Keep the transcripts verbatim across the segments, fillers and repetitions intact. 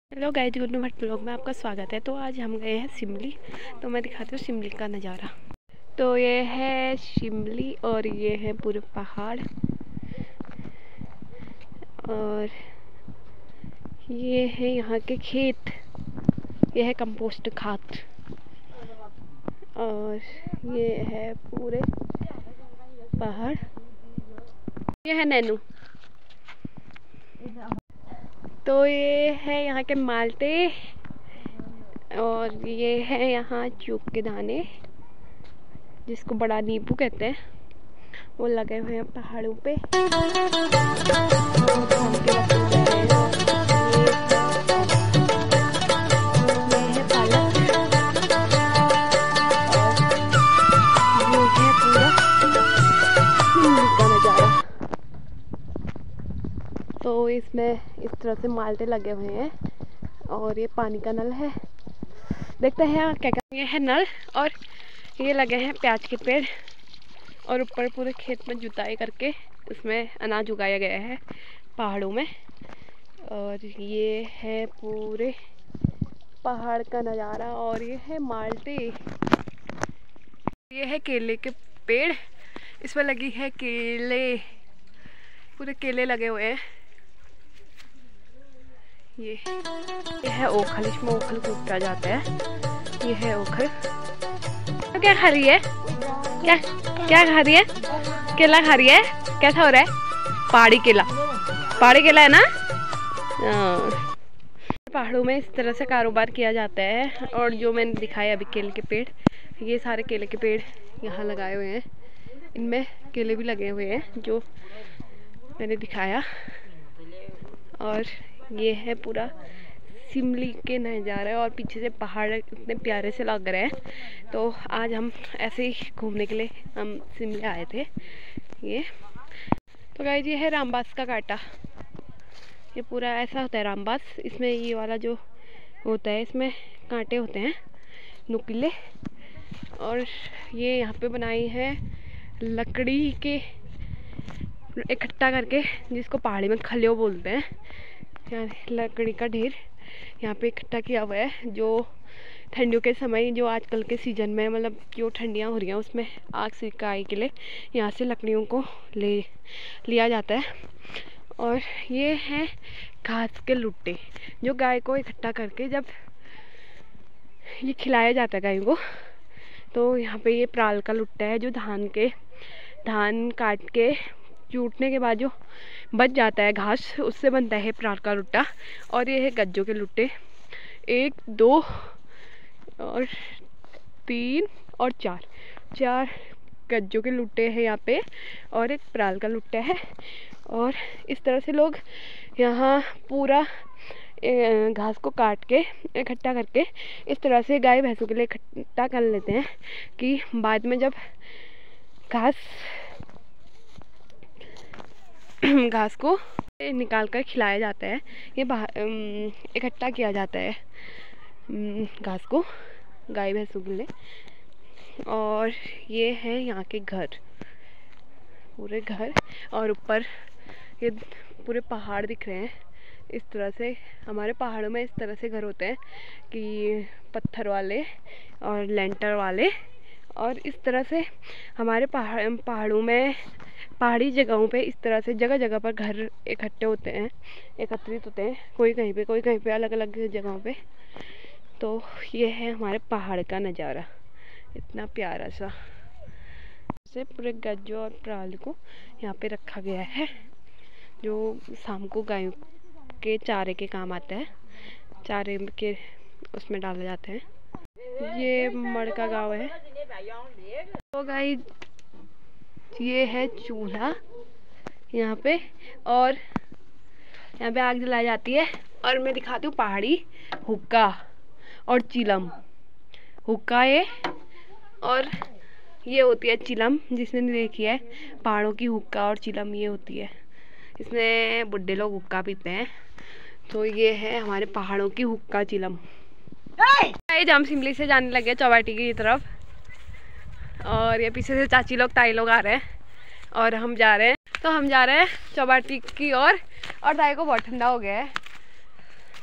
Hello guys, good Bhatt blog में आपका स्वागत है। तो आज हम गए हैं शिमली। तो मैं दिखाती हूँ शिमली का नज़ारा। तो ये है शिमली और ये है पूरे पहाड़ और ये है यहाँ के खेत। ये है कंपोस्ट खाद और ये है पूरे पहाड़। ये है नैनू। तो ये है यहाँ के माल्टे और ये है यहाँ चूक के दाने, जिसको बड़ा नींबू कहते हैं, वो लगे हुए हैं पहाड़ों पे। तो इसमें इस तरह से माल्टे लगे हुए हैं और ये पानी का नल है। देखते हैं क्या क्या। ये है नल और ये लगे हैं प्याज के पेड़ और ऊपर पूरे खेत में जुताई करके उसमें अनाज उगाया गया है पहाड़ों में। और ये है पूरे पहाड़ का नज़ारा और ये है माल्टे। ये है केले के पेड़, इसमें लगी है केले, पूरे केले लगे हुए हैं। ये ये है ओखल, इसमें ओखल कूटा जाता है। ये है ओखल। तो क्या खा रही है? क्या क्या खा रही है? केला खा रही है? कैसा हो रहा है? पहाड़ी केला, पहाड़ी केला है ना। पहाड़ों में इस तरह से कारोबार किया जाता है। और जो मैंने दिखाया अभी केले के पेड़, ये सारे केले के पेड़ यहाँ लगाए हुए हैं। इनमें केले भी लगे हुए हैं जो मैंने दिखाया। और ये है पूरा शिमली के नज़ारा और पीछे से पहाड़ इतने प्यारे से लग रहे हैं। तो आज हम ऐसे ही घूमने के लिए हम शिमले आए थे। ये तो गाइस, ये है रामबास का कांटा। ये पूरा ऐसा होता है रामबास। इसमें ये वाला जो होता है, इसमें कांटे होते हैं नुकीले। और ये यहाँ पे बनाई है लकड़ी के इकट्ठा करके, जिसको पहाड़ी में खलियो बोलते हैं। यहाँ लकड़ी का ढेर यहाँ पे इकट्ठा किया हुआ है, जो ठंडियों के समय, जो आजकल के सीज़न में, मतलब जो ठंडियाँ हो रही हैं उसमें आग सिकाई के लिए यहाँ से लकड़ियों को ले लिया जाता है। और ये हैं घास के लुट्टे, जो गाय को इकट्ठा करके जब ये खिलाया जाता है गाय को। तो यहाँ पे ये प्राल का लुट्टा है, जो धान के धान काट के चूटने के बाद जो बच जाता है घास, उससे बनता है प्राल का लुट्टा। और ये है गज्जों के लुट्टे, एक दो और तीन और चार चार गज्जों के लुट्टे हैं यहाँ पे और एक प्राल का लुट्टा है। और इस तरह से लोग यहाँ पूरा घास को काट के इकट्ठा करके इस तरह से गाय भैंसों के लिए इकट्ठा कर लेते हैं कि बाद में जब घास घास को निकाल कर खिलाया जाता है, ये इकट्ठा किया जाता है घास को गाय भैंसों के लिए। और ये है यहाँ के घर, पूरे घर। और ऊपर ये पूरे पहाड़ दिख रहे हैं। इस तरह से हमारे पहाड़ों में इस तरह से घर होते हैं कि पत्थर वाले और लेंटर वाले। और इस तरह से हमारे पहाड़ पहाड़ों में पहाड़ी जगहों पे इस तरह से जगह जगह पर घर इकट्ठे होते हैं, एकत्रित होते हैं, कोई कहीं पे कोई कहीं पे, अलग अलग जगहों पे। तो ये है हमारे पहाड़ का नज़ारा, इतना प्यारा सा। से पूरे गज्जों और प्राल को यहाँ पे रखा गया है, जो शाम को गायों के चारे के काम आता है। चारे के उसमें डाले जाते हैं। ये मड़का गांव है। तो गाइस, ये है चूल्हा यहाँ पे और यहाँ पे आग जलाई जाती है। और मैं दिखाती हूँ पहाड़ी हुक्का और चिलम। हुक्का ये और ये होती है चिलम, जिसने नहीं देखी है पहाड़ों की हुक्का और चिलम ये होती है। इसमें बुढ़े लोग हुक्का पीते हैं। तो ये है हमारे पहाड़ों की हुक्का चिलम। हम शिमली से जाने लगे चौपाटी की तरफ और ये पीछे से चाची लोग ताई लोग आ रहे हैं और हम जा रहे हैं। तो हम जा रहे हैं चौपाटी की ओर और ताई को बहुत ठंडा हो गया है।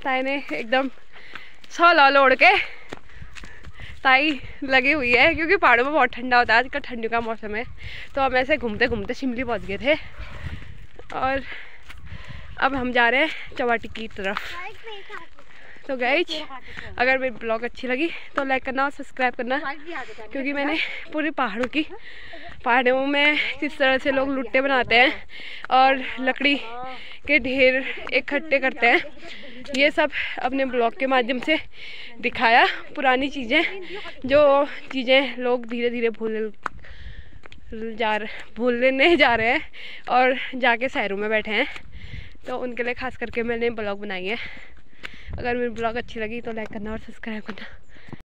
ताई ने एकदम सौ लाल ओढ़ के ताई लगी हुई है, क्योंकि पहाड़ों में बहुत ठंडा होता है। आजकल ठंडी का मौसम है, तो हम ऐसे घूमते घूमते शिमली पहुंच गए थे और अब हम जा रहे हैं चौपाटी की तरफ। तो गाइज, अगर मेरी ब्लॉग अच्छी लगी तो लाइक करना और सब्सक्राइब करना, क्योंकि मैंने पूरे पहाड़ों की पहाड़ों में किस तरह से लोग लुट्टे बनाते हैं और लकड़ी के ढेर इकट्ठे करते हैं, ये सब अपने ब्लॉग के माध्यम से दिखाया। पुरानी चीज़ें, जो चीज़ें लोग धीरे धीरे भूल जा भूलने जा रहे हैं और जाके शहरों में बैठे हैं, तो उनके लिए खास करके मैंने ब्लॉग बनाई है। अगर मेरी ब्लॉग अच्छी लगी तो लाइक करना और सब्सक्राइब करना।